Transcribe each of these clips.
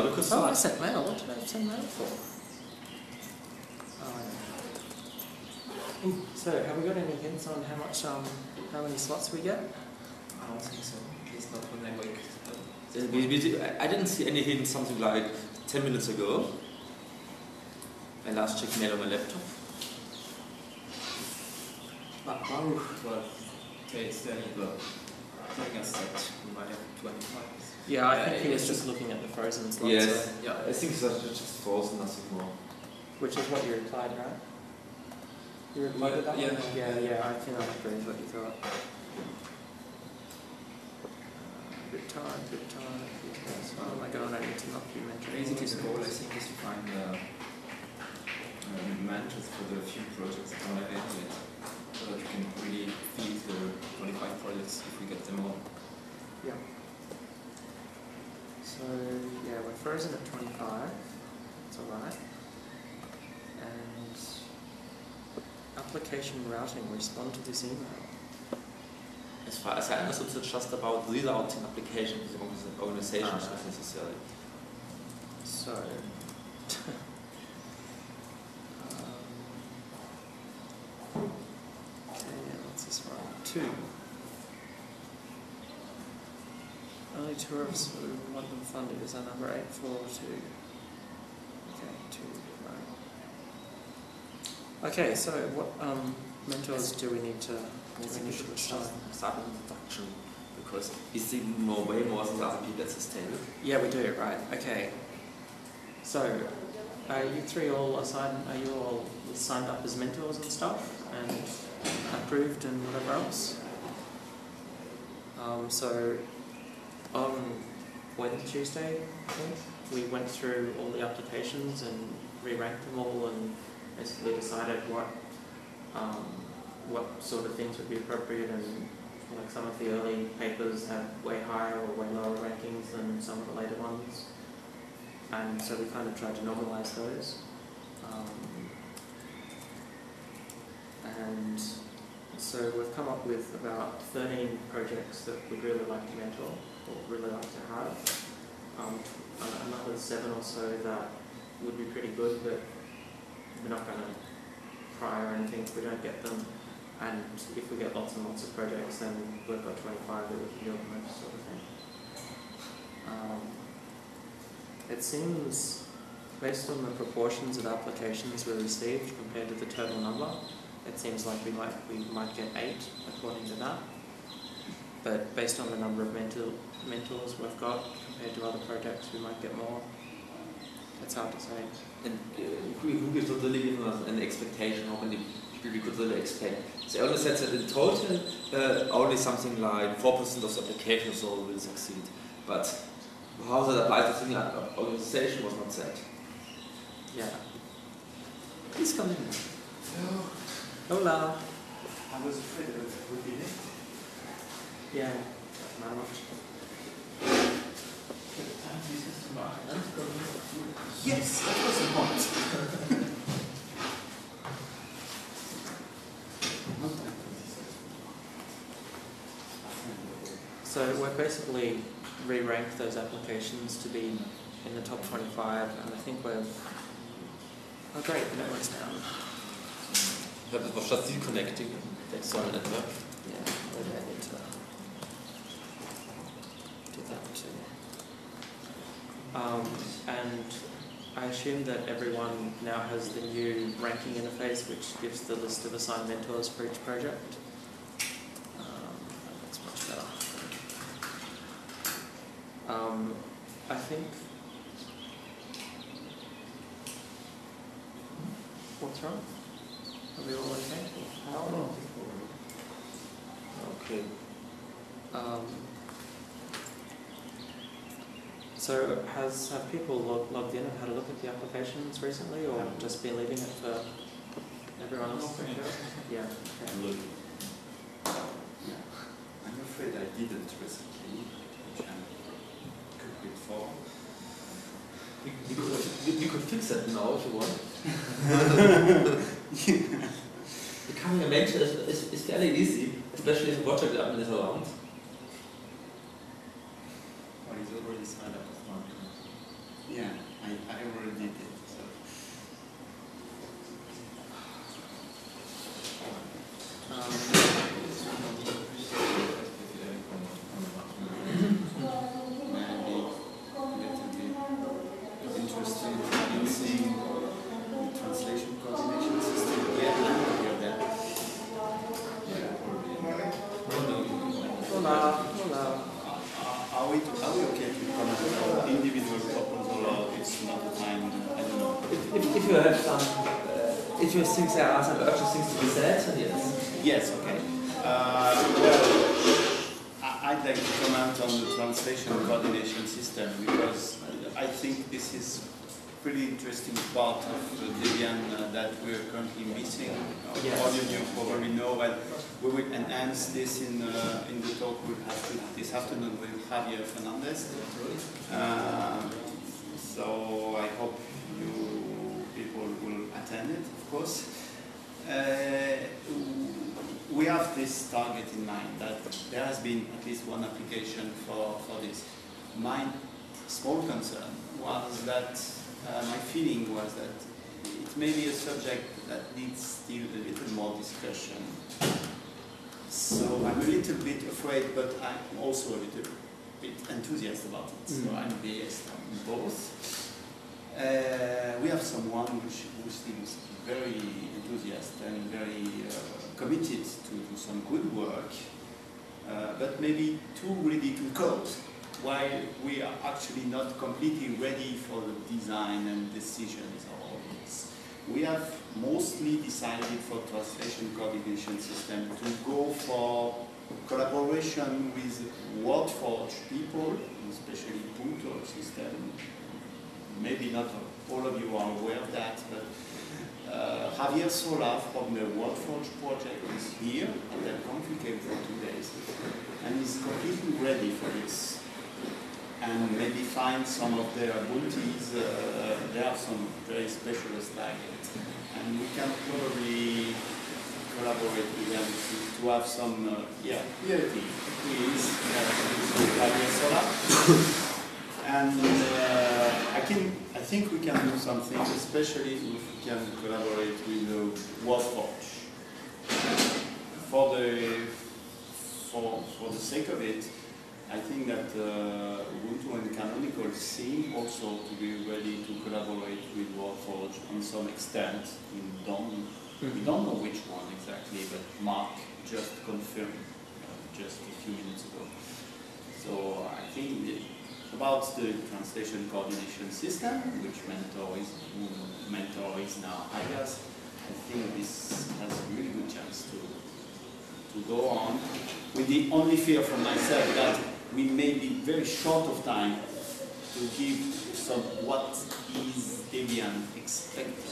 now, we could Oh, I start. sent mail. What did I send mail for? Oh, yeah. Ooh, so, have we got any hints on how many slots we get? I don't think so. It's not when I wake up. I didn't see any hint, something like 10 minutes ago. I last checked mail on my laptop. Baruch was telling us that we might have 25. Yeah, I think he was just looking at the frozen slots. Yes, So, Yeah. I think it's just frozen, nothing more. which is what you replied, right? You replied to that Yeah. one? Yeah, I think I agree with what you thought. Good time. Oh my god, I need to not be mentioned. Basically, the goal I think is to find managers for the few projects that want to evaluate, so that we can really feed the 25 projects if we get them all. Yeah. So, yeah, we're frozen at 25. That's alright. And application routing, respond to this email. As far as I understood, it's just about rerouting applications in organizations if necessary. So, okay, what's this one? 2. Only 2 of us who want them funded is our number 842. Okay, 2, right. Okay, so what mentors do we need to assign? Start an introduction, because we see way more than the other people at this table. Yeah, we do, right. Okay. So, are you three all assigned, are you all signed up as mentors and stuff, and approved and whatever else? So, on Tuesday, I think, we went through all the applications and re-ranked them all and basically decided what sort of things would be appropriate, and like some of the early papers had way higher or way lower rankings than some of the later ones, and so we kind of tried to normalise those. And so we've come up with about 13 projects that we'd really like to mentor or really like to have. Another 7 or so that would be pretty good, but we're not going to pry or anything if we don't get them. And if we get lots and lots of projects, then we've got 25 that we can do on most sort of thing. It seems, based on the proportions of applications we received compared to the total number, it seems like we might get 8 according to that. But based on the number of mentors we've got compared to other projects, we might get more. It's hard to say. And who gives really given us an expectation how many people we could really expect? They only said that in total only something like 4% of the applications will succeed. But how that applies to the organization was not said. Yeah. Please come in. Hello. Hola. I was afraid it would be late. Yeah. Not much. Yes, that was the point. So we're basically re-ranked those applications to be in the top 25, and I think we've... Oh great, the network's down. That was just deconnecting the external network. Yeah, maybe I need to do that too. And I assume that everyone now has the new ranking interface, which gives the list of assigned mentors for each project. That's much better. I think... What's wrong? Are we all okay? Okay. So have people logged in and had a look at the applications recently, or just been leaving it for everyone else? Yeah. Okay. I'm afraid I didn't recently, which I could wait for. We could fix that now if you want. Becoming a mentor is fairly easy, especially if a project admin is around. Or he's already signed up with one. Yeah, I already did it. So. Interesting in seeing the translation coordination system. Yeah, I'm not here there. Yeah, Hola, hola. are we okay to comment on individual proposal or it's not the time? I don't know. If you have some interesting things, there are some urgent things to be said, then yes. Yes, okay. Well, I'd like to comment on the translation coordination system because I think this is a pretty interesting part of Debian that we're currently missing. Yes. All of you probably know, and we will enhance this in the talk we'll have this afternoon with Javier Fernandez. So I hope you people will attend it, of course. We have this target in mind that there has been at least one application for this. My small concern was that my feeling was that it may be a subject that needs still a little more discussion. So I'm a little bit afraid, but I'm also a little bit enthusiastic about it. So I'm biased on both. We have someone who seems very enthusiastic and very committed to do some good work, but maybe too ready to code, while we are actually not completely ready for the design and decisions of all this. We have mostly decided for translation coordination system to go for collaboration with WordForge people, especially Punto system. Maybe not all of you are aware of that, but Javier Sola from the WordForge project is here at that Config for 2 days and is completely ready for this. And maybe find some of their Ubuntu's, there are some very specialist like it. And we can probably collaborate with them to have some, PLT, please, Javier Sola. And I think we can do something, especially if we can collaborate with WordForge. For the sake of it, I think that Ubuntu and Canonical seem also to be ready to collaborate with WordForge on some extent. We don't know which one exactly, but Mark just confirmed just a few minutes ago. So I think about the translation coordination system, which mentor is now Arias, I think this has a really good chance to go on, with the only fear from myself that we may be very short of time to give some what is Debian expected.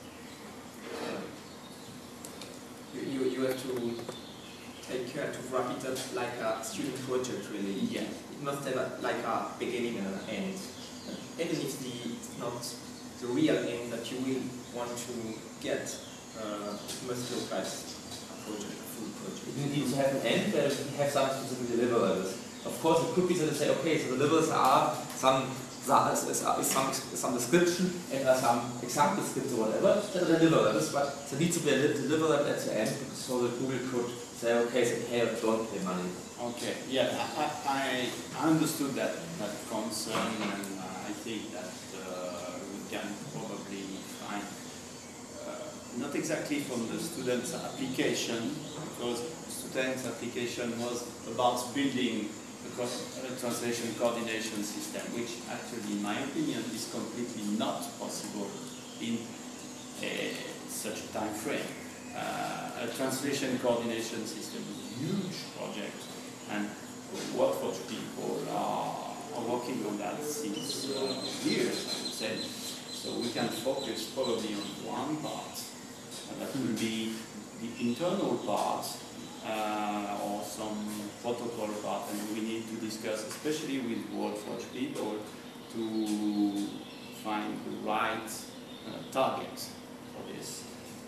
You have to take care to wrap it up like a student project, really. Yeah. It must have like a beginning and an end. Even if it's not the real end that you will want to get, it must look like a project, a full project. You need to have an end where you have some specific deliverables. Of course, it could be that you say, okay, so the deliverables are some description and some example scripts or whatever, that are deliverables, but there needs to be a deliverable at the end so that Google could say, okay, so hey, don't pay money. Okay, yeah, I understood that concern, and I think that we can probably find, not exactly from the student's application, because the student's application was about building a translation coordination system, which actually, in my opinion, is completely not possible in such a time frame. A translation coordination system is a huge project, and WordForge people are working on that since years, I would say. So we can focus probably on one part, and that will be the internal part, or some protocol part, and we need to discuss, especially with WordForge people, to find the right target for this.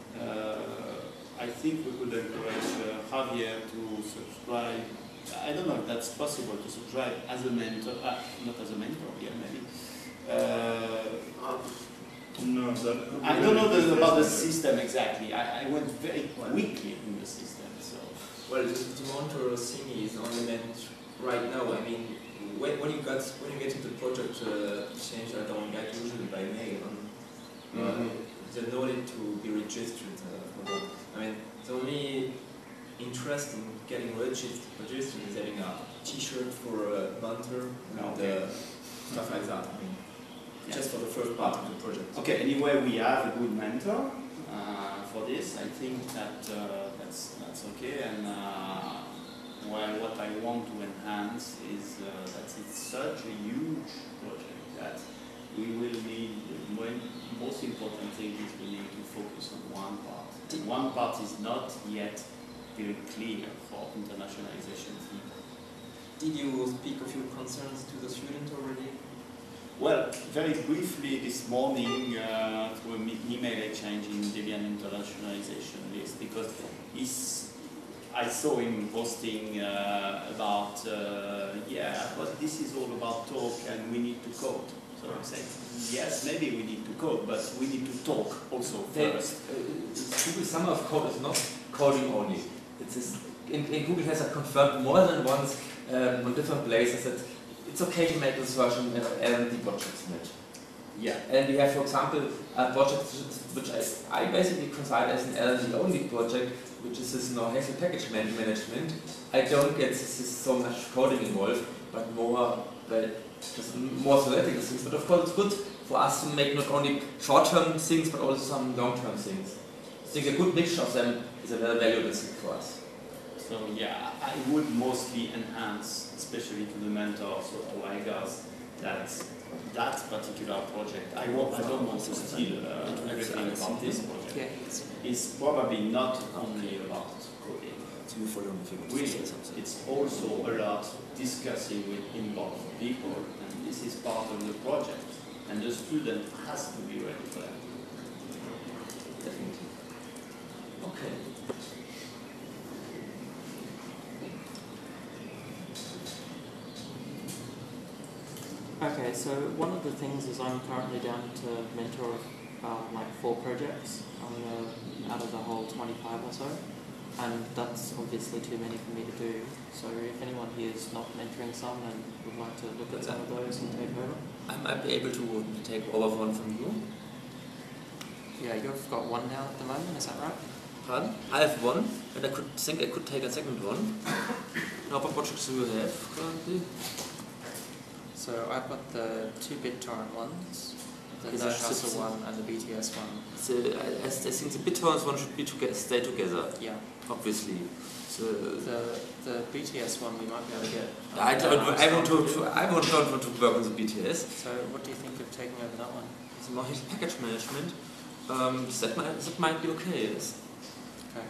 I think we could encourage Javier to subscribe. I don't know if that's possible to subscribe as a mentor, not as a mentor, yeah, maybe, No, I don't know about the system exactly. I went very quickly in the system, so. Well, the monitor thingy is only meant right now. I mean, when you get into the project change that on get usually by mail. There's no need to be registered for that. I mean, the only interest in getting registered is having a T-shirt for a monitor and stuff like that. I mean, just for the first part of the project. Okay. Anyway, we have a good mentor for this. I think that that's okay. And well, what I want to enhance is that it's such a huge project that we will need. The most important thing is we need to focus on one part. One part is not yet very clear for internationalization people. Did you speak of your concerns to the student already? Well, very briefly this morning through an email exchange in Debian internationalization list, because I saw him posting about but this is all about talk and we need to code. So I'm saying, yes, maybe we need to code, but we need to talk also first. Google Summer of Code is not coding only. Google has confirmed more than once on different places that it's okay to make this version LND projects in it. Yeah. And we have, for example, a project which I basically consider as an LND only project, which is this Hazel package management. I don't get so much coding involved, but more just more theoretical things. But of course, it's good for us to make not only short-term things, but also some long-term things. I think a good mixture of them is a very valuable thing for us. So yeah, I would mostly enhance, especially to the mentors or to IGAs, that particular project. I don't want to steal everything about this project. Yeah. It's probably not only about coding. Really, it's also a lot discussing with involved people, and this is part of the project, and the student has to be ready for that. Definitely. Okay. Okay, so one of the things is I'm currently down to mentor like 4 projects out of the whole 25 or so, and that's obviously too many for me to do. So if anyone here is not mentoring some and would like to look at some of those and take over. I might be able to take over one from you. Yeah, you've got one now at the moment, is that right? Pardon? I have one, and I could take a second one. Now, what projects do you have currently? So I've got the 2 BitTorrent ones, the Is No it Hustle one and the BTS one. So I think the BitTorrent one should be stay together. Yeah. Obviously. So the BTS one we might be able to get. I don't want to work on the BTS. So what do you think of taking over that one? It's more package management. That might be okay. Yes. Okay.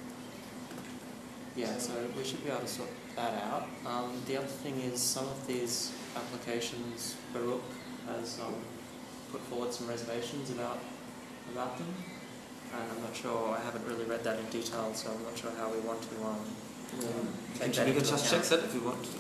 Yeah, so we should be able to sort that out. The other thing is some of these applications, Baruch has put forward some reservations about them, and I'm not sure. I haven't really read that in detail, so I'm not sure how we want to take that We can into just account. check that if you want.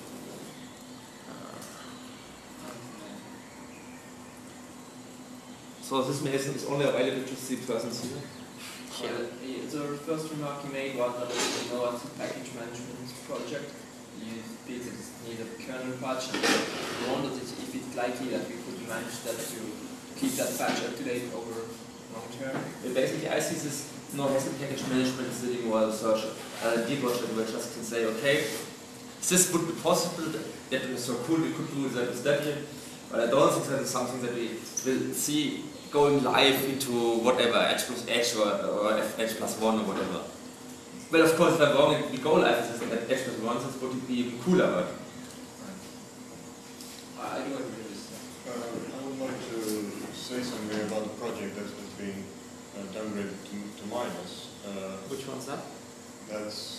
So this medicine is only available to 3 persons here. The first remark you made was that you know it's a package management project. You feel that it's need a kernel patch, and you wondered if it's likely that we could manage that to keep that patch up to date over long term. Basically, I see this Hazel package management sitting more as a deep project where just can say, okay, this would be possible, that was so cool, we could do that with Debian, but I don't think that is something that we will see going live into whatever, H plus H or H plus 1 or whatever. Well, of course, if I'm wrong, we go live with H plus 1, this would be even cooler, but... I do agree with that. I would like to say something about the project that has been downgraded to minus. Which one's that? That's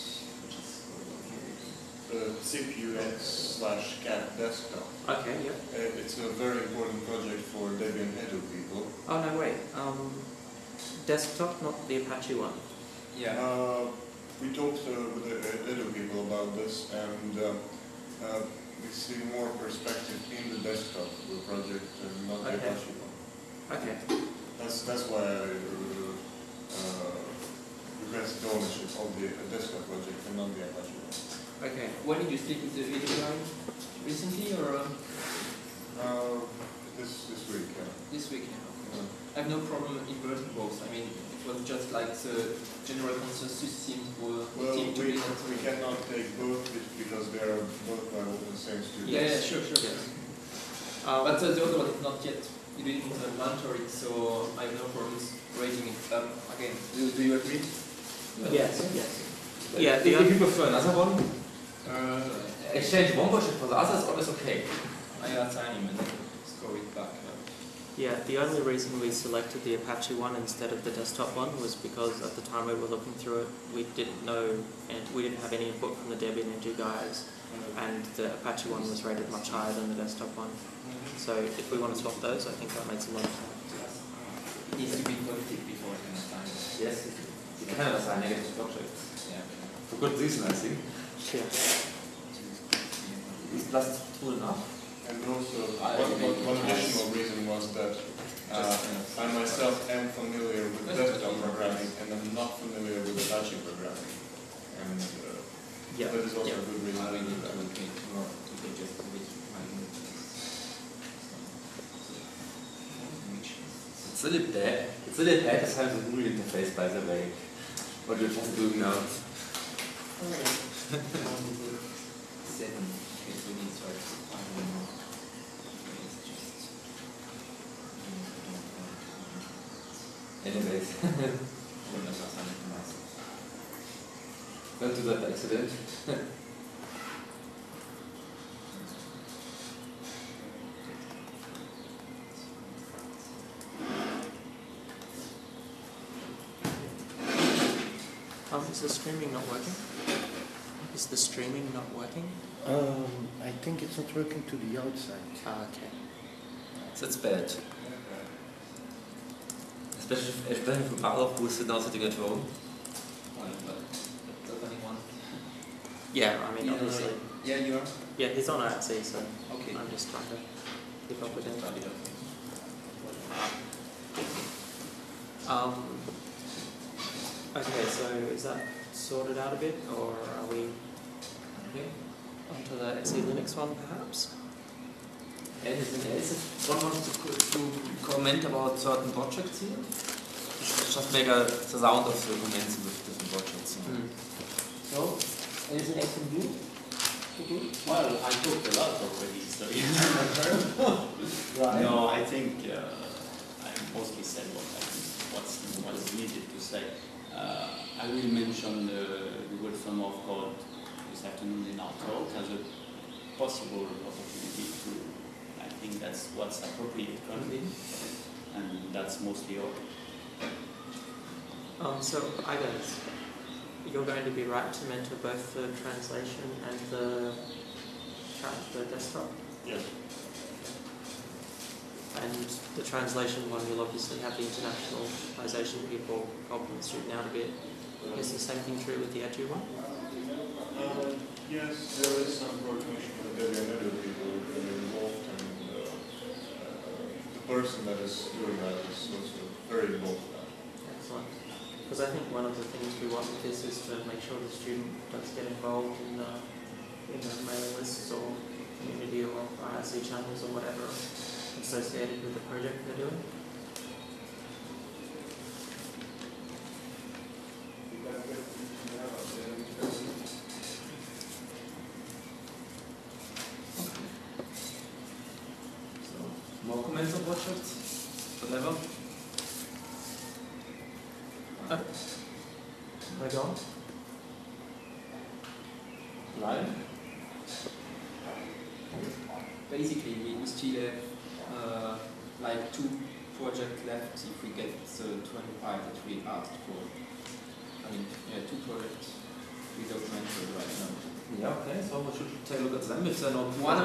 CPUX/cat desktop. Okay, yeah. It's a very important project for Debian Edu people. Oh no, wait. Desktop, not the Apache one. Yeah. We talked with the Edu people about this, and we see more perspective in the desktop project and not the Okay. Apache one. Okay. That's why I requested ownership of the desktop project and not the Apache one. Okay. When did you speak with the video guy? Recently or This week, yeah. this weekend? Yeah. I have no problem inverting both. I mean, it was just like the general consensus seemed Well, to be that. we cannot take both because they are both by the same students. Yeah, sure. But the other one is not yet. You didn't monitor it, so I have no problems raising it up again. Do you agree? Yes. Yeah. If you prefer another one, Uh, exchange one project for the other is always okay. I assign him and score it back. Yeah, the only reason we selected the Apache one instead of the desktop one was because at the time we were looking through it, we didn't know, and we didn't have any input from the Debian Ninja guys, and the Apache one was rated much higher than the desktop one. So if we want to swap those, I think that makes a lot of sense. It needs to be positive before I can assign it. Yes, you can assign negative projects. Yeah. For good reason, I think. Yeah. Is plus 2 enough? And also, I one additional reason was that I myself am familiar with desktop programming and I'm not familiar with Apache programming. And Yeah. that is also a good reason I to will do need that. to allocate more to the just with my It's a little bad. It's a little bad to have the GUI interface, by the way. What you're just doing now. 7. Okay, so these are 5 more. It's just. Anyways, don't do that by accident. Is the streaming not working? Is the streaming not working? I think it's not working to the outside. Okay. So it's bad. Especially from Pavlov, who is now sitting at home. Yeah, I mean, obviously. Yeah, you are? Yeah, he's on IRC, so Okay. I'm just trying to keep up with him. Okay, so is that sorted out a bit, or are we onto the XE Linux one, perhaps? Anything else? One wants to comment about certain projects here? Just make the sound of the comments with different projects. So, anything else from you? Well, I talked a lot already, so Right. No, I think I mostly said what is needed to say. I will mention the Google Summer of Code this afternoon in our talk as a possible opportunity to. I think that's what's appropriate currently, and that's mostly all. So, guys, you're going to be right to mentor both the translation and the desktop? Yes. And the translation one, you'll obviously have the internationalization people helping the student out a bit. Is the same thing true with the Edu one? Yes, there is some coordination with the other people involved, and the person that is doing that is also very involved in that. Excellent. Because I think one of the things we want with this is to make sure the student does get involved in the mailing lists or community or IRC channels or whatever associated with the project they're doing. More comments on projects? Whatever? Can I go on? Live? Basically, we still have like 2 projects left if we get the 25 that we asked for. I mean, 2 projects we documented right now. Yeah, okay, so we should take a look at them if they're not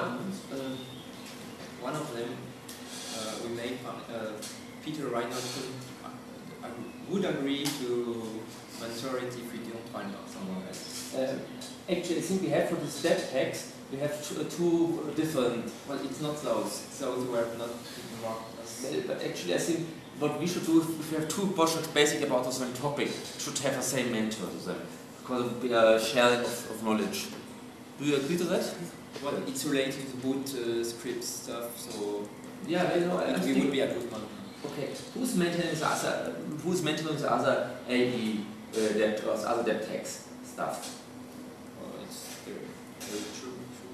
One of them we made Peter Reinhardt would agree to mentor it if we don't find out someone else. Actually, I think we have for the step tags, we have two different. Well, it's not those. Those were not marked as. But actually, I think what we should do if we have two projects basic about the same topic, should have the same mentor to them because of sharing of knowledge. Do you agree to that? Well, it's related to boot script stuff, so Yeah, I know. it would be a good one. Okay, who's maintaining the other? Who's mentoring the other AD debt or the other debt tax stuff? Well, it's very true.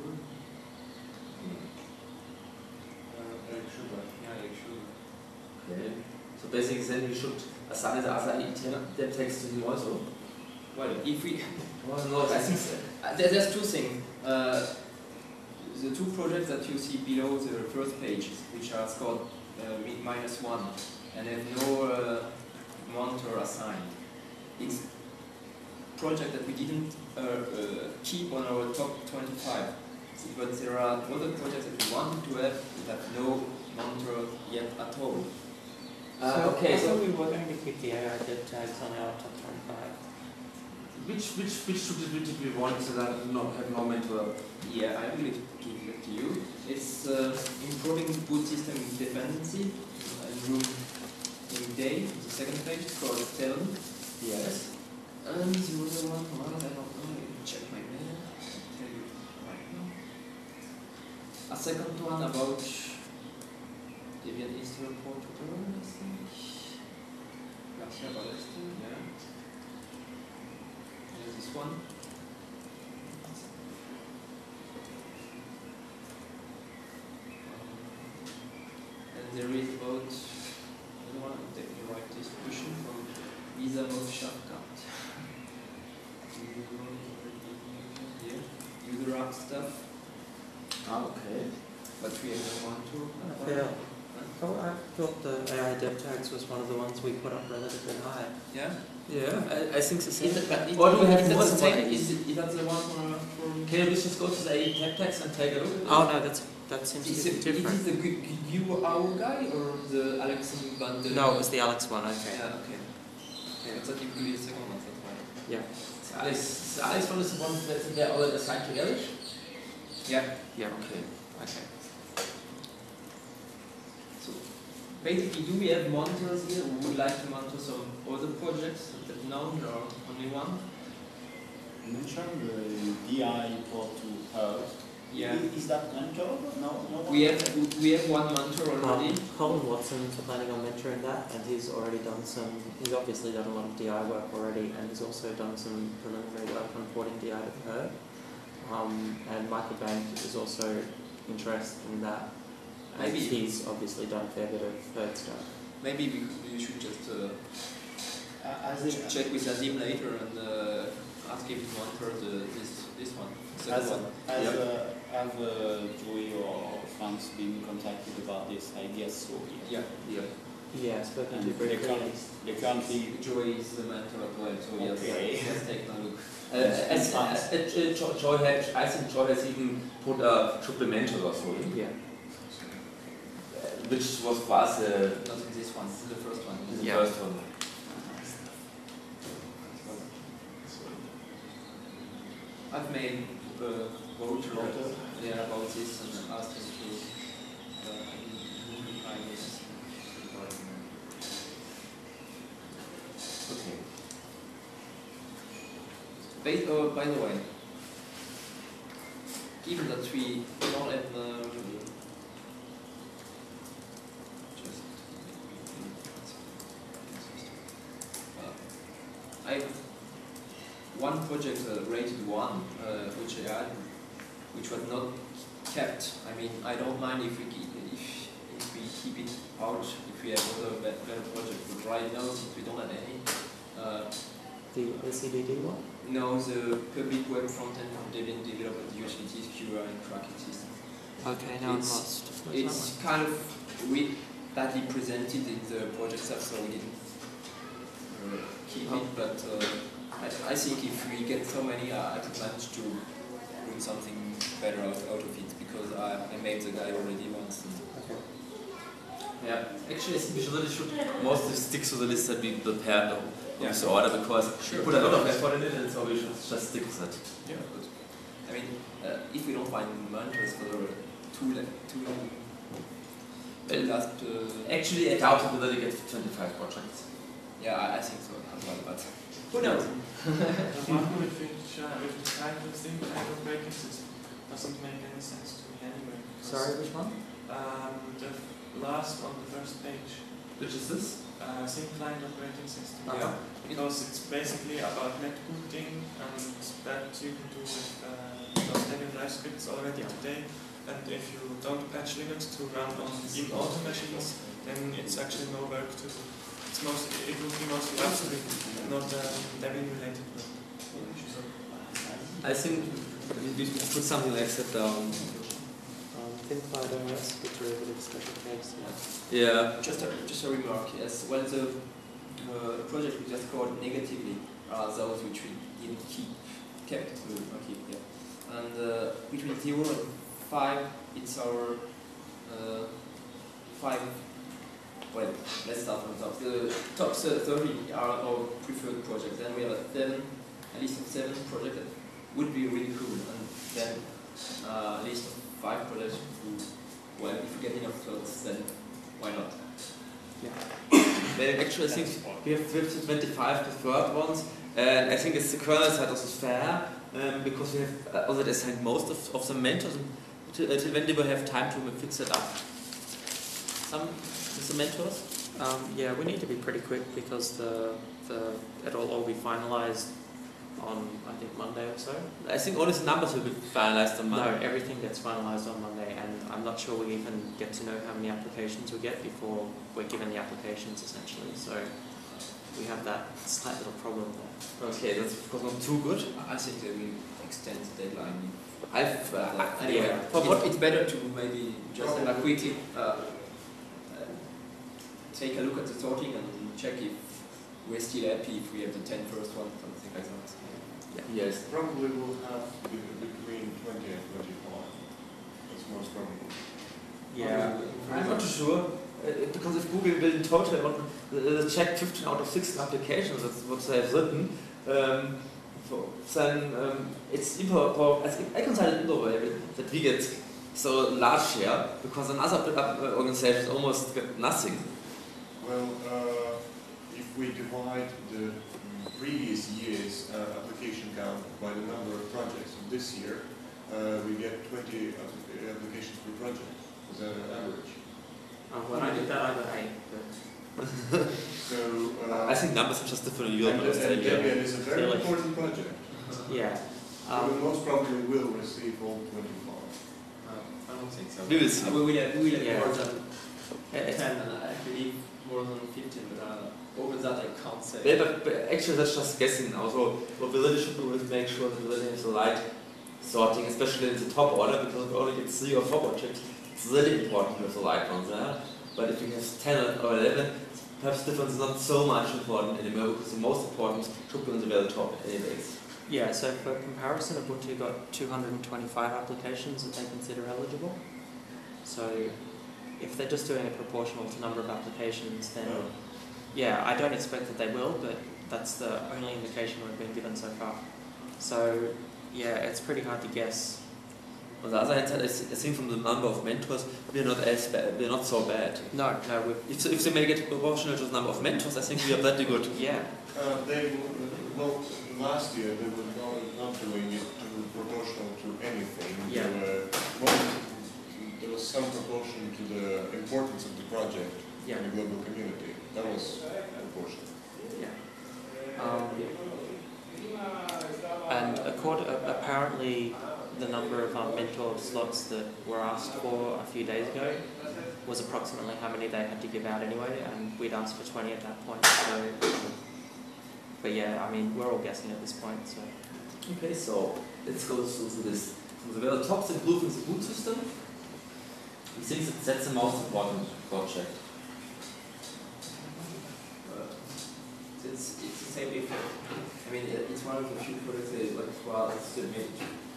Eric Schubert. Yeah, actually. Okay. So basically, then we should assign the other debt tax to him also. Well, if we Well, no, I think so. there's two things. The two projects that you see below the first page, which are scored -1 and have no monitor assigned. It's project that we didn't keep on our top 25, but there are other projects that we wanted to have that have no monitor yet at all. Okay, I so thought we were going to keep the AI dev tags on our top 25. which did we want so that not have no mentor? Yeah, I will give it to you. It's improving boot system dependency and room in day, the second page, it's called Telm. Yes. And the other one, well, I don't know, let me check my mail, I'll tell you right now. A second one about Debian install port tutorial, I think. Garcia Ballester, yeah. There's this one. And there is about another one, I'm taking the right distribution from Visa of Shortcut. Here, user app stuff, Ah, okay. but we have no one to. Oh, I thought the AI dev tags was one of the ones we put up relatively high. Yeah. Yeah, I think the same. Is that, Or do we have is that more the than same? one? Is that the one for Can you please just go to the AE tab tags and take a look at it? Oh no, that seems Is to it, be is different. it the GUAO guy or the Alex Bundle? No, it was the Alex one, okay. Yeah, okay. Okay, I thought you could do the second one, that's why. Yeah. The Alex one is the one that they're already assigned to Eric? Yeah. Yeah. Okay. Okay. So basically, do we have monitors here? We would like to monitor some other projects that known or only one? You mentioned the DI port to Perl. Yeah. Is that mentored? No, no one? We have one monitor already. Colin Watson's planning on mentoring that, and he's already done some. He's obviously done a lot of DI work already, and he's also done some preliminary work on porting DI to Perl. And Michael Bank is also interested in that. And Maybe. he's obviously done a fair bit of Perl stuff. Maybe we should just As check with Azim later and ask him to monitor this one, second one. Have Joey or Franz been contacted about this? I guess so. Yeah. Yeah. Yeah, spoken And to they briefly. currently Joey is the mentor as well, so yes, Okay. let's take a look. Joy had, I think Joy has even put a supplemental or so in, Yeah. which was for us Not in this one, this is the first one. the Yeah. first one. I've made vote about this and asked us to reply this. Okay. By the way, given that we don't have I have one project rated 1, which I had, which was not kept. I mean, I don't mind if we keep it out, if we have other better projects. But right now, since we don't have any, The LCDD one? no, the public web frontend from Debian developed utilities, QA and tracking system. Okay, now I'm It's- lost. What's that It's kind of badly presented in the project stuff, so we didn't keep it. But I think if we get so many, I could manage to bring something better out of it, because I made the guy already once. one? Okay. Yeah, actually, I think we really should mostly stick to the list that we prepared this order because we put a lot of effort in it, and so we should just stick with it. Yeah, but I mean, if we don't find mentors for the two last. Actually, I doubt it will get 25 projects. Yeah, I think so as well, but who knows? One would think if it's kind of thing, kind of breaking system doesn't make any sense to me anyway. Sorry, which one? The last on the first page. Which is this? Thin client operating system. Yeah. Because it's basically about netbooting and that you can do with those Debian scripts already today. And if you don't patch Linux to run on even auto machines, then it's actually no work to do. It will be mostly upstream, not Debian related work. I think we put something like that down. Thin client OS with derivative special case. Yeah. Just a remark. Yes, well, the project we just called negatively are those which we didn't kept. And between 0 and 5, it's our 5. Well, let's start from the top. The top 30 are our preferred projects. Then we have a list of 7 projects that would be really cool, and then a list of 5 projects who, well, if we get enough slots, then why not? Well, actually, I think we have 25 preferred ones, and I think it's the kernel side also fair, because we have already assigned most of the mentors until when they will have time to fix it up. Some with the mentors? Yeah, we need to be pretty quick because it'll all be finalized on, I think, Monday or so. I think only the numbers will be finalized on Monday. No, everything gets finalized on Monday, and I'm not sure we even get to know how many applications we get before we're given the applications, essentially. So we have that slight little problem there. Okay, that's of course not too good. I think they will extend the deadline. Anyway, It's better to maybe just quickly take a look at the sorting and check if we're still happy if we have the 10 first one, something like that. Yes. Probably we'll have between 20 and 25. That's most probable. Yeah. I'm not too sure, because if Google will in total want check 15 out of 16 applications, that's what they have written, then it's important, I consider it improbable that we get so large share, because another organizations almost get nothing. Well, if we divide the previous year's application count by the number of projects of this year, we get 20 applications per project as an average. When I did that, I got 8. So I think numbers are just different in Europe. and Debian is a very important project. Yeah. So we most probably will receive all 25. I don't think so. We will see. We will have Yeah. more than 10, and I believe more than 15, but over that I can't say. Yeah, but actually that's just guessing now. So what we really should do is make sure that we really have the right sorting, especially in the top order, because we only get 3 or 4 projects. It's really important to have the right ones there. But if we have 10 or 11, perhaps difference is not so much important anymore, because the most important should be on the very top anyways. Yeah, so for comparison, Ubuntu got 225 applications that they consider eligible. So if they're just doing it proportional to number of applications, then yeah, I don't expect that they will, but that's the only indication we've been given so far. So yeah, it's pretty hard to guess. On the other hand, I think from the number of mentors, we're not as bad. We're not so bad. No, If they make it proportional to the number of mentors, I think we are pretty good. yeah. Last year they were not doing it proportional to anything. Yeah. There was some proportion to the importance of the project in the global community. That was proportional. Yeah. And apparently the number of mentor slots that were asked for a few days ago was approximately how many they had to give out anyway, and we'd asked for 20 at that point. So, but yeah, I mean, we're all guessing at this point. So Okay, so let's go through this. From the very top, improving the boot system. I think that's the most important project. It's the same effect. I mean, it's one of the few projects that was submitted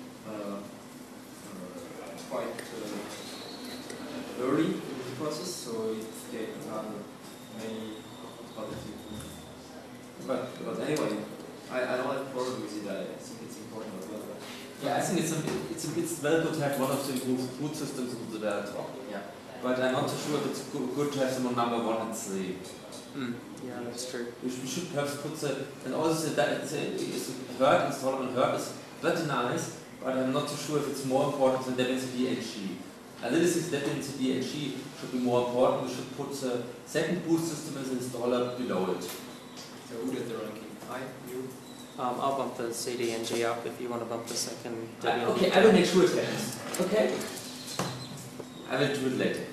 quite early in the process, so it gave many positive But anyway, I don't have a problem with it. I think it's important as well. yeah, I think it's very good to have one of the boot systems in the world. Yeah. But I'm not so sure if it's good to have them on number 1 and 3. Yeah, that's true. We should perhaps put the, and also that it's Herd installed on Herd is very nice, but I'm not so sure if it's more important than Debian CD and G. A little bit Debian CD and G should be more important. We should put the second boot system as an installer below it. So who did the ranking? You? I'll bump the CD and G up if you want to bump the second. Okay, I will make sure it happens. Okay? I will do it later.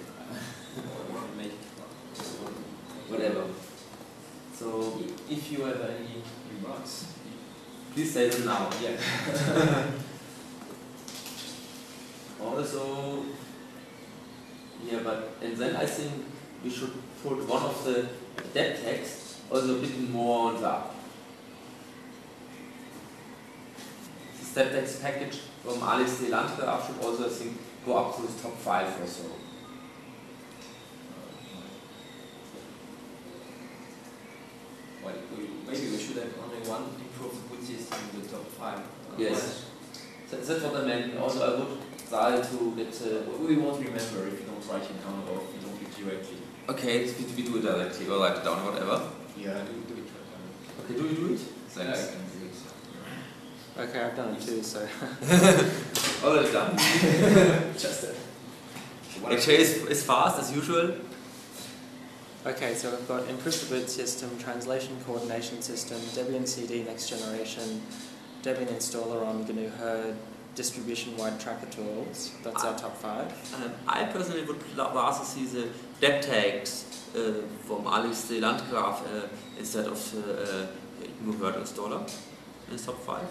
Whatever. So, If you have any remarks, please say them now. yeah. Also, yeah, but and then I think we should put one of the dev tags also a bit more on top. The step text package from Alex de Landgraf should also, I think, go up to the top 5 or so. Well, maybe we should have only one improved boot system in the top 5. Yes. That's what I meant. Also, I would try to get. We won't remember if you don't write it down or if you don't do it directly. Okay, we do it directly or write it down, whatever. Yeah, do it right. Okay, do you do it? Yeah, I can do it. Okay, I've done it too, so. Already done. Just that. Actually, it's fast as usual. Okay, so we've got improved boot system, translation coordination system, Debian CD next generation, Debian installer on GNU Herd, distribution-wide tracker tools. That's our top 5. I personally would rather see the dev tags from Alex de Landgraf instead of the GNU Herd installer in the top 5.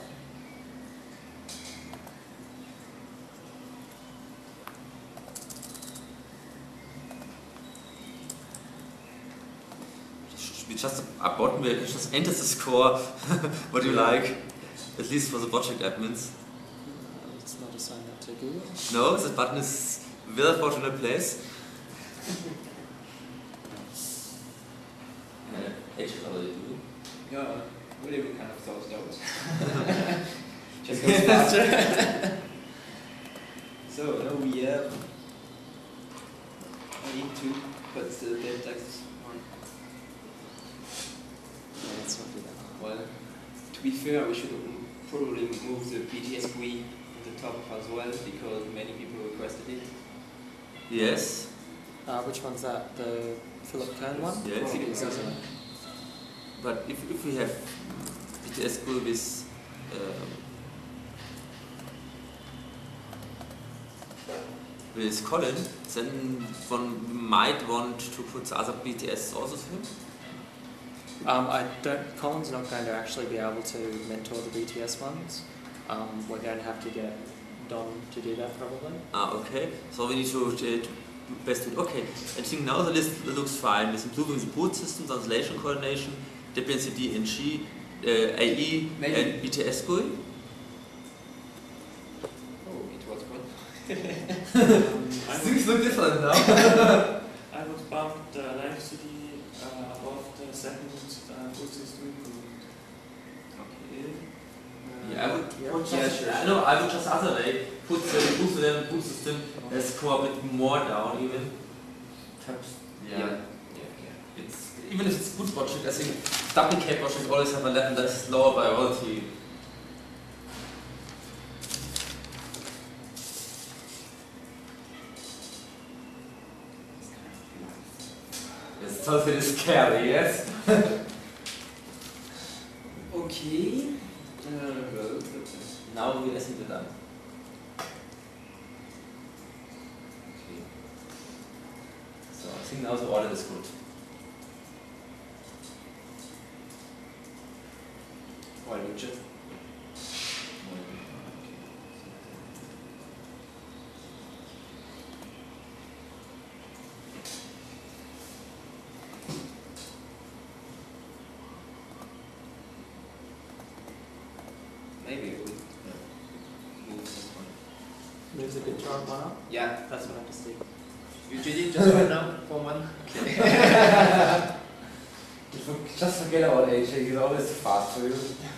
We just a button where you just enter the score. What do you like? At least for the project admins. Let's not assign that to Google. No, the button is a very fortunate place. Actually, already do. Yeah, really we kind of thought those. Just goes faster. So now we have. I need to put the dev text on. Yeah, let's not do that. Well, to be fair, we should probably move the BTS GUI in the top as well because many people requested it. Yes. Which one's that? The Philip Kern one? Yes. It is, isn't it? But if we have BTS GUI with Colin, then one might want to put the other BTS also to him. Colin's not going to actually be able to mentor the BTS ones. We're going to have to get Don to do that probably. Okay. So we need to best do it. Okay. I think now the list looks fine with improving the boot system, translation coordination, Debian CD and G, AE, Maybe. and BTS GUI. Oh, it was good. Things look different now. I would bump the live CD above the second boot system improvement. Okay. Yeah, I would. Yeah, sure. No, I would just other way put the boot system as score a bit more down even. Perhaps. Yeah. It's even if it's boot project, I think duplicate projects always have a level that's lower priority. It's totally scary, yes? Okay. Now we listen to them. Okay. So I think now the order is good. Well, we just. Maybe we would move this one. Move the guitar one up. Yeah. That's what I just did. You did it just right now for one? Okay. Just forget about AJ, he's always too fast for you.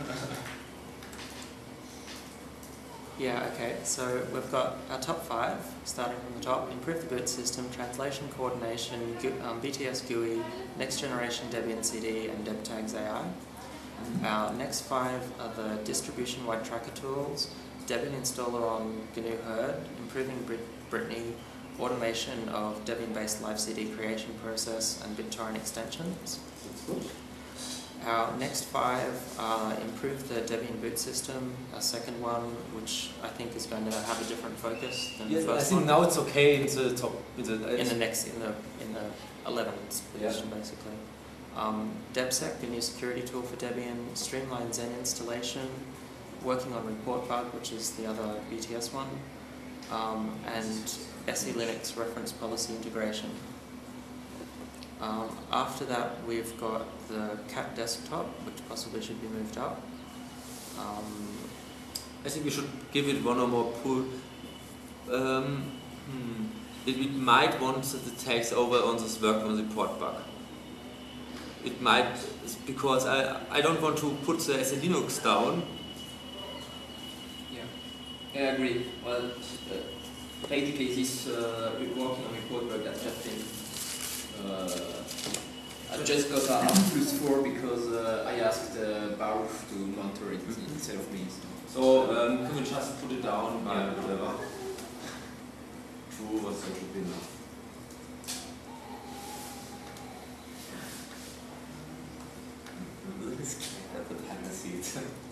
Yeah, okay, so we've got our top 5, starting from the top: improve the boot system, translation coordination, BTS GUI, next generation Debian CD, and DebTags AI. Our next 5 are the distribution-wide tracker tools, Debian installer on GNU Herd, improving Brittany, automation of Debian-based live CD creation process, and BitTorrent extensions. That's good. Our next 5 are improve the Debian boot system, our second one, which I think is going to have a different focus than the Yeah, I first think one. now it's okay in the top. In the 11th position, basically. DebSec, the new security tool for Debian, streamlined Zen installation, working on ReportBug, which is the other BTS one, and SE Linux reference policy integration. After that, we've got the Cat desktop, which possibly should be moved up. I think we should give it one or more pull. We might want that it takes over on this work on the port bug. It might, because I don't want to put the SE Linux down. Yeah, I agree. Well, basically this working on report work that has been I just got a +4 because I asked Baruch to monitor it instead of me. So can we just put it down by whatever? True or so should be enough. That's the time to see it.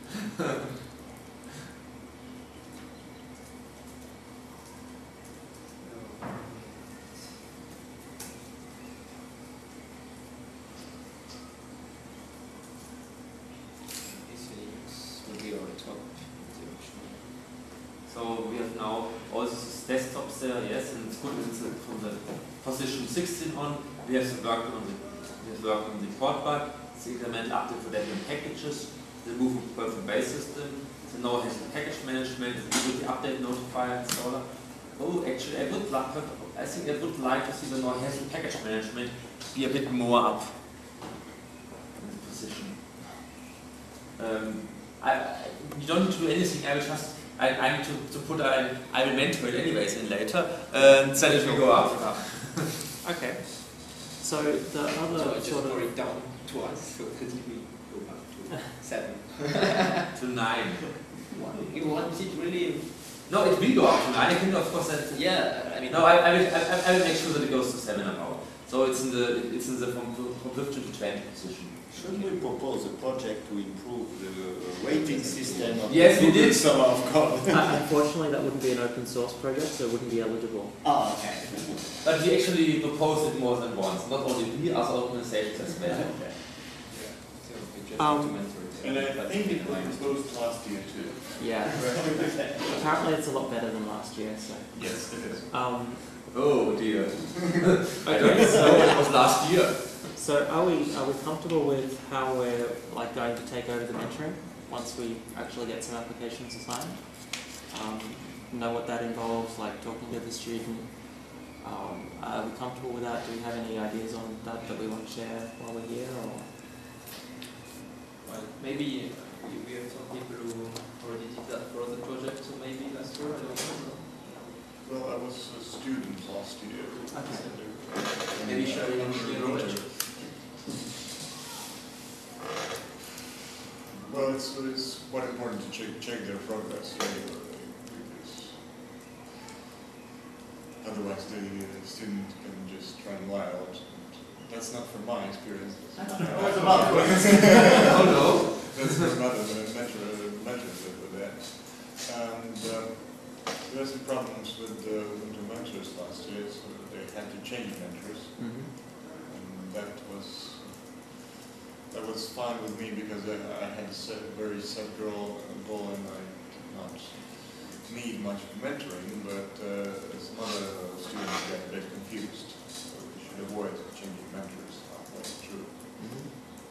So we have now all these desktops there, yes, and it's good. It's from the position 16 on. We have to work on the port bug, the incremental update for Debian packages, the move of perfect base system, the no hassle package management, the update notifier installer. Oh, actually, I think I would like to see the no hassle package management be a bit more up in the position. You don't need to do anything. I will just. I need to put I will mentor it anyways in later, and then it will go up. Okay. So the other So I just sort of brought it down twice, so that we go back to 7. To 9. You want it really? No, it will go up to 9. I can of course that. Yeah, I mean. No, I will make sure that it goes to 7 about. So it's in the from 15 to 20 position. Shouldn't we propose a project to improve the rating system of Yes, we did. Summer of Code? unfortunately, that wouldn't be an open source project, so it wouldn't be eligible. Oh, okay. But we actually proposed it more than once. Not only we, other organizations as well. Okay. And I think it was proposed last year too. Yeah. Apparently, it's a lot better than last year. So. Yes, it is. Oh dear. Okay, so it was last year. So are we comfortable with how we're going to take over the mentoring once we actually get some applications assigned? Know what that involves, like talking to the student. Are we comfortable with that? Do we have any ideas on that we want to share while we're here? Or? Well, maybe we have some people who already did that for other projects, so maybe last year, I don't know. Well, I was a student last year. Okay. Maybe sharing your knowledge. Well, it's quite important to check their progress regularly, because otherwise the student can just run wild. That's not from my experience. That's Oh no, that's from other mentors that were there. And there were some problems with the mentors last year, so they had to change mentors. Mm-hmm. And that was fine with me because I had a very set goal and I did not need much mentoring, but some other students get a bit confused, so we should avoid changing mentors halfway through. Mm-hmm.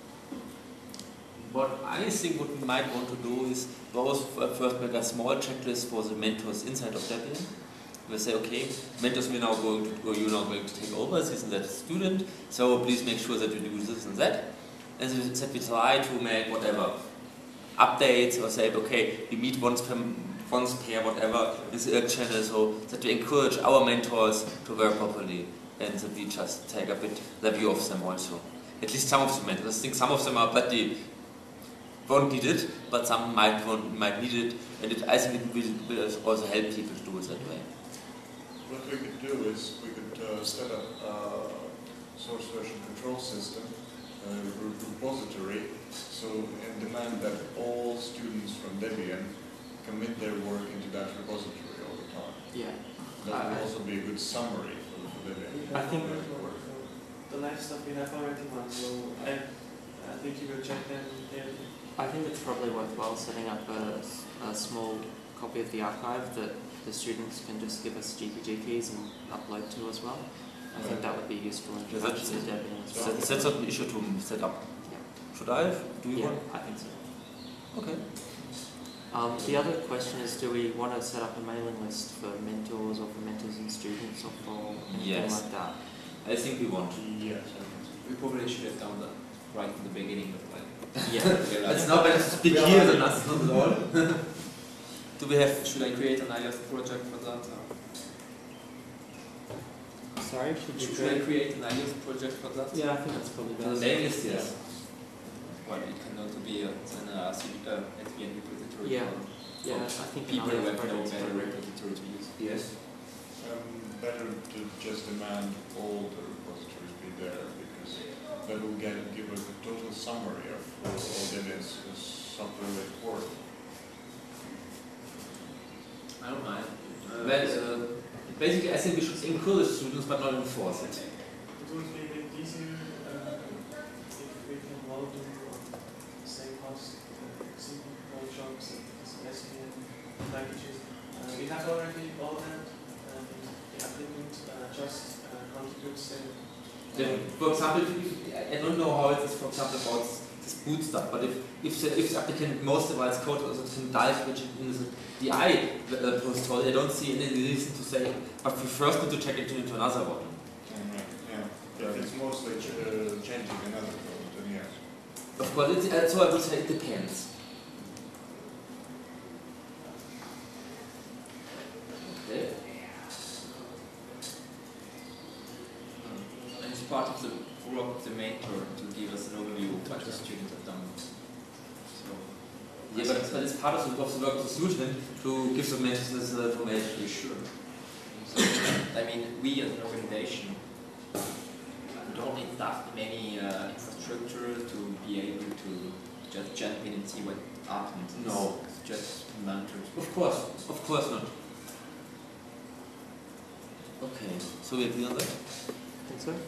What I think what we might want to do is both first make a small checklist for the mentors inside of Debian. We say, okay, mentors you're now going to take over this and that student, so please make sure that you do this and that. and that we try to make whatever updates or say, okay, we meet once per whatever with the channel, so that we encourage our mentors to work properly and that we just take a bit the view of them also. At least some of the mentors. I think some of them are pretty won't need it, but some might need it, and I think it will also help people to do it that way. What we could do is we could set up a source version control system, repository, so and demand that all students from Debian commit their work into that repository all the time. Yeah. That would also be a good summary for Debian. I think the live stuff we have already one, so I think you will check them there. I think it's probably worthwhile setting up a small copy of the archive that the students can just give us GPG keys and upload to as well. I think that would be useful in introduction to Debian as well. That's not an issue to set up. Yeah. Should I? Do you Yeah, want? I think so. Okay. The other question is, do we want to set up a mailing list for mentors or for mentors and students or for anything Yes. like that? I think we want. Yes. We probably should have done that right from the beginning, but like. Yeah. It's not better to speak here than us, not at all. Do we have? Should I create an ILS project for that? Sorry, should you Should I create an ILS project for that? Yeah, I think that's probably The best. name is yes. Well, it can also be an SVN repository Yeah. for Yeah, I think people another who have no project's better better. repository to use. Yes. Better to just demand all the repositories be there, because that will give us a total summary of all Debian's software work. I don't mind. Basically, I think we should encourage students but not enforce it. It would be a bit easier if we can load them on the same host, simple workshops and SVN packages. We have already all that, and the applicant just contributes For example, I don't know how it is, for example, about this boot stuff, but if the applicant most of its code also can dive in the DI repository, I don't see any reason to say, but we first need to check it into another one. Yeah. If it's mostly changing another code, then yes. Of course, so I would say it depends. Okay. And it's part of the work of the mentor to give us an overview of what the students have done. So, Yeah, but it's part of the work of the student to give the mentors this information. sure. So, I mean, we as an organization don't need that many infrastructure to be able to just jump in and see what happens. No. It's just mentors. Of course not. Okay, so we agree on that? Think so?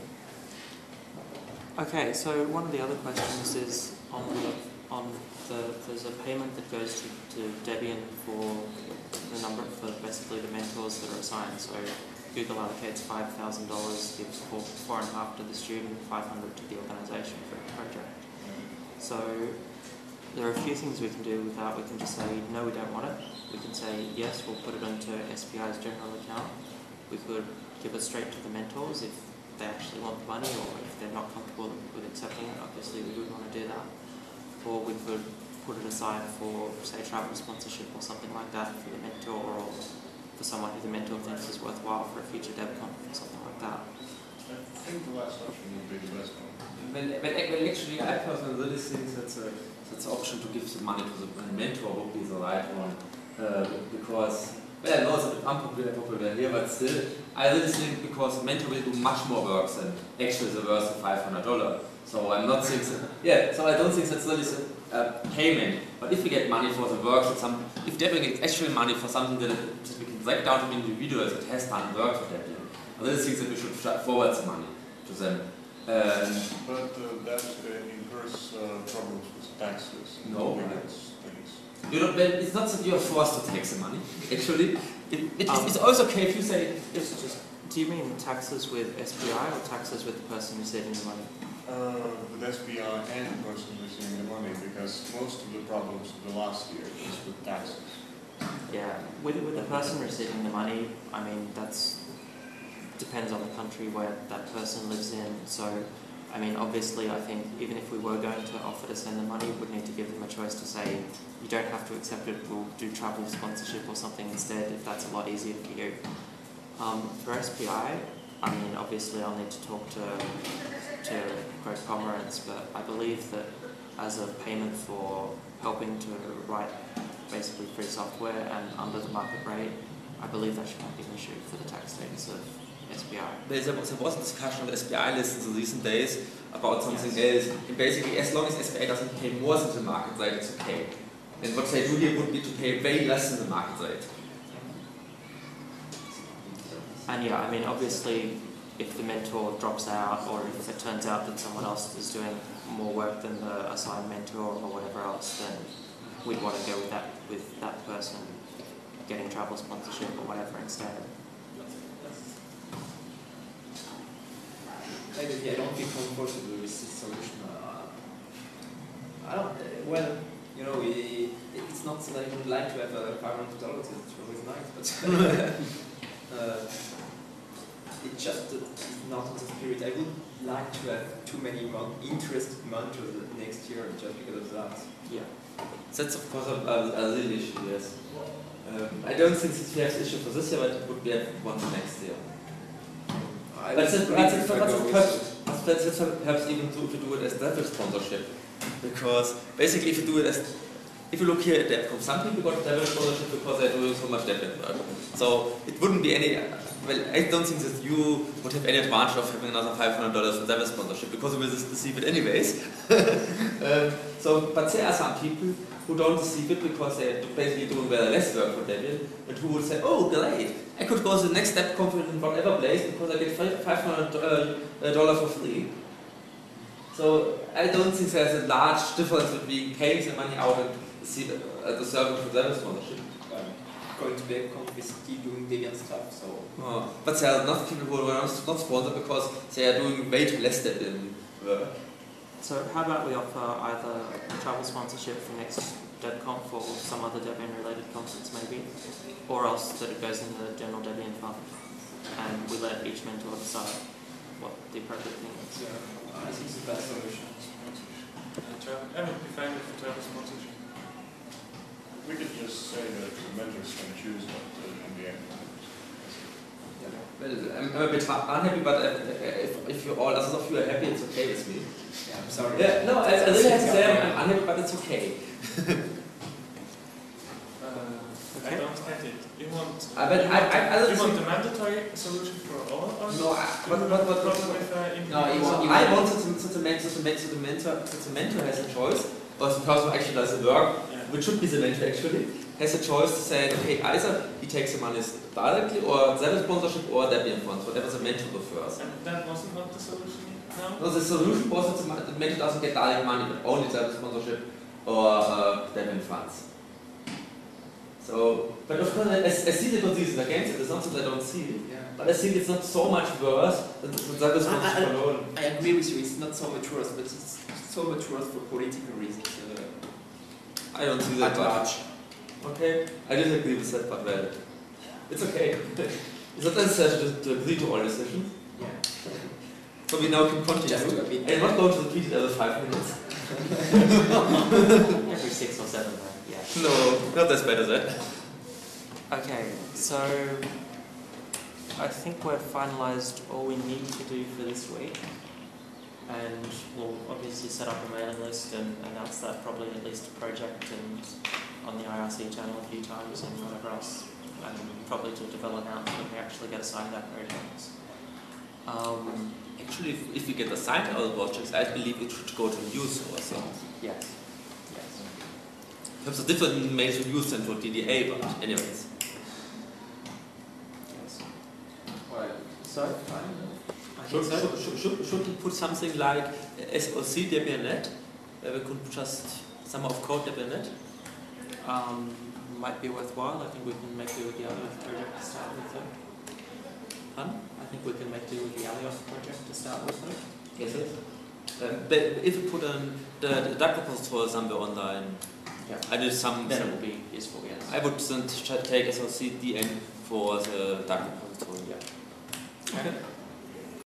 Okay, so one of the other questions is there's a payment that goes to Debian for for basically the mentors that are assigned. So Google allocates $5,000, gives $4.5 to the student, $500 to the organisation for a project. So there are a few things we can do with that. We can just say no, we don't want it. We can say yes, we'll put it into SPI's general account. We could give it straight to the mentors if they actually want the money, or if they're not comfortable with accepting it. Obviously, we would want to do that. Or we could put it aside for, say, travel sponsorship or something like that for the mentor, or for someone who the mentor thinks is worthwhile for a future DevConf or something like that. I think the last option would be the best one. Well, actually, I personally really think that's an option to give the money to the mentor would be the right one, because, well, I know it's a bit unpopular here, but still, I really think because the mentor will do much more work than actually the worth of $500. So I'm not saying so I don't think that's really a payment. But if we get money for the work, if Debian gets actually money for something that we can break down to individuals that has done work for Debian, I really think that we should forward the money to them. But that incurs problems with taxes. and No. things. It's not that you're forced to take the money. Actually, it's also okay if you say. Do you mean taxes with SPI or taxes with the person receiving the money? With SBI and the person receiving the money, because most of the problems of the last year was with taxes. Yeah, with the person receiving the money, I mean, depends on the country where that person lives in. So I mean, obviously, I think even if we were going to offer to send the money, we would need to give them a choice to say, you don't have to accept it, we'll do travel sponsorship or something instead, if that's a lot easier for you. For SPI, I mean, obviously I'll need to talk to Greg Pomerantz, but I believe that as a payment for helping to write basically free software and under the market rate, I believe that should not be an issue for the tax status of SPI. There was a discussion on the SPI list in the recent days about something else. And basically, as long as SPI doesn't pay more than the market rate, it's okay. And what they do here would be to pay way less than the market rate. And yeah, I mean, obviously, if the mentor drops out or if it turns out that someone else is doing more work than the assigned mentor or whatever else, then we'd want to go with that person getting travel sponsorship or whatever instead. I don't feel comfortable with this solution. I don't. Well, you know, it's not that I would like to have $500. It's always nice, but it's just not in the spirit. I would like to have too many interested mentors next year just because of that. Yeah. That's of course a real issue, yes. I don't think that we have the issue for this year, but it would be one for next year. That's perhaps even to do it as devil sponsorship, because basically if you look here at DevCon, some people got devil sponsorship because they're doing so much devil work. So it wouldn't be any. Well, I don't think that you would have any advantage of having another $500 for devil sponsorship because you will receive it anyways. But there are some people who don't receive it because they're basically doing very less work for Debian, and who would say, oh great, I could go to the next step conference in whatever place because I get $500 for free. So I don't think there's a large difference between paying the money out and receive the service for Debian sponsorship. Going to DevCon is still doing Debian stuff, so... But there are not people who are not sponsored because they are doing way too less Debian work. So how about we offer either travel sponsorship for next DevConf or some other Debian related conference maybe, or else that it goes in the general Debian fund and we let each mentor decide what the appropriate thing is. Yeah, I think it's the best solution. I would be fine with the travel sponsorship. We could just say that the mentors can choose what in the end. Yeah. Well, I'm a bit unhappy, but if you all others of you are happy, it's okay with me. Yeah, I'm sorry. Yeah, no, I really have to say I'm unhappy, but it's okay. I don't get it. You want the mandatory solution for all? Or no, I wanted the mentor has a choice, or the person who actually does the work, which should be the mentor actually, has a choice to say, okay, either he takes the money directly, or Debian sponsorship, or Debian funds, whatever the mentor prefers. And that wasn't not the solution? No, the solution was that the mentor doesn't get direct money, but only Debian sponsorship or Debian funds. So, but of course, I see the conditions against it. It's not that I don't see it, but I think it's not so much worse than Debian sponsorship alone. I agree with you. It's not so mature, but it's so mature for political reasons. I don't see that much. Okay, I disagree with that, but well, it's okay. It's not necessary to agree to all decisions. Yeah. So we now can continue. I'm not going to repeat it every 5 minutes. Every 6 or 7, right? Yeah. No, not as bad as that. Okay, so I think we've finalised all we need to do for this week. And we'll obviously set up a mailing list and announce that probably at least a project and on the IRC channel a few times and whatever else, and probably to develop out when we actually get assigned that project. Actually, if we get assigned our projects, I believe it should go to news also. Yes. Perhaps a different major use than for DDA, but anyways. Yes. Well, So, Should we put something like SOC Debian.net, where we could just some of code Debian.net? might be worthwhile. I think we can make do with the Alioth project to start with though. I think we can make do with the Alioth project to start with though. Yes, but if we put the Docker repository somewhere online, I did some. Then it will be useful, yes. I would then take SOC DN for the Docker repository. Yeah. Okay.